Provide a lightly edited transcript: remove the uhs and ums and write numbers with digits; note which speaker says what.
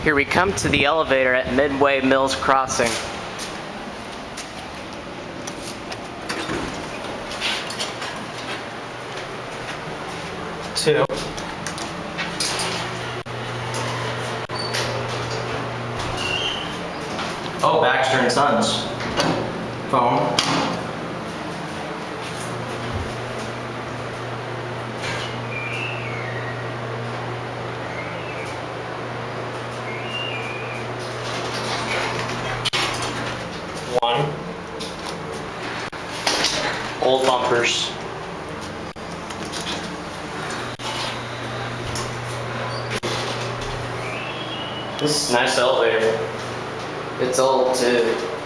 Speaker 1: Here we come to the elevator at Midway Mills Crossing. Two. Oh, Baxter and Sons. Phone. One. Old bumpers. This is a nice elevator. It's old too.